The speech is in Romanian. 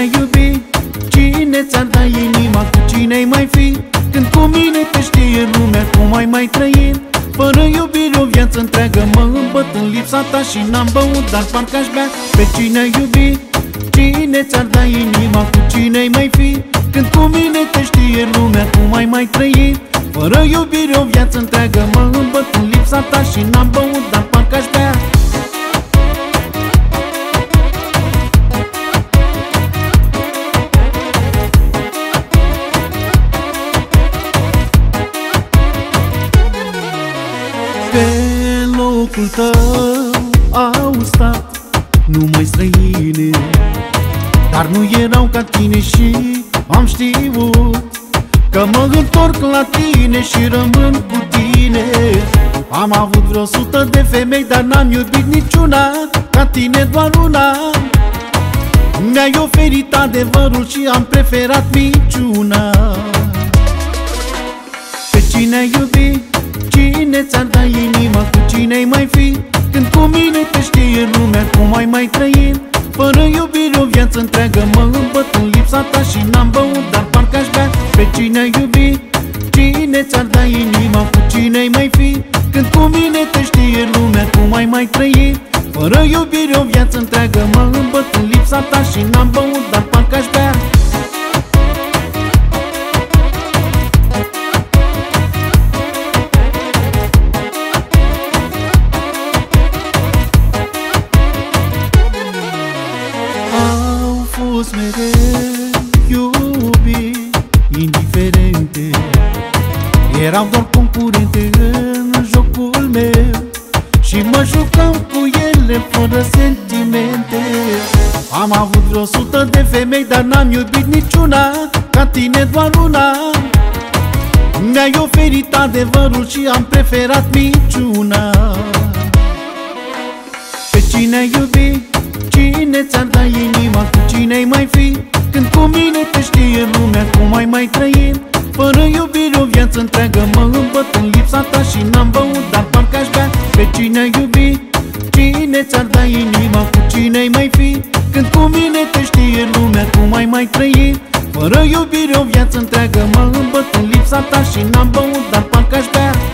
ai iubi? Cine ți-ar da inima? Cu cine-ai mai fi? Când cu mine te știe lumea, cum ai mai trăi? Fără iubire o viață întreagă mă îmbăt în lipsa ta și n-am băut, dar parcă aș bea. Pe cine ai iubi? Cine ți-ar da inima? Cu cine-ai mai fi? Când cu mine te știe lumea, cum ai mai trăi? Fără iubire o viață întreagă mă îmbăt în lipsa ta și n-am băut, dar parcă aș bea. Pe locul tău au stat numai străine, dar nu erau ca tine și am știut că mă întorc la tine și rămân cu tine. Am avut vreo 100 de femei, dar n-am iubit niciuna ca tine, doar una. Mi-ai oferit adevărul și am preferat minciuna. Pe cine ai iubi? Cine ți-ar da inima? Cu cine-ai mai fi? Când cu mine te știe lumea, cum ai mai trăi? Fără iubire o viață întreagă mă îmbăt în lipsa ta și n-am băut, dar parcă aș bea. Pe cine ai iubi? Cine ți-ar da inima? Cu cine-ai mai fi? Când cu mine te știe lumea, cum ai mai trăi? Fără iubire o viață întreagă mă îmbăt în lipsa ta și n-am băut, dar parcă aș bea. Mereu iubi indiferente, erau doar concurente în jocul meu și mă jucam cu ele fără sentimente. Am avut vreo 100 de femei, dar n-am iubit niciuna ca tine, doar una. Mi-ai oferit adevărul și am preferat minciuna. Pe cine ai iubi? Cine ți-ar da inima? Cu cine-ai mai fi? Când cu mine te știe lumea, cum ai mai trăi? Fără iubire o viață întreagă mă îmbăt în lipsa ta și n-am băut, dar parcă aș bea. Pe cine ai iubi? Cine ți-ar da inima? Cu cine-ai mai fi? Când cu mine te știe lumea, cum ai mai trăi? Fără iubire o viață întreagă mă îmbăt în lipsa ta și n-am băut, dar parcă aș bea.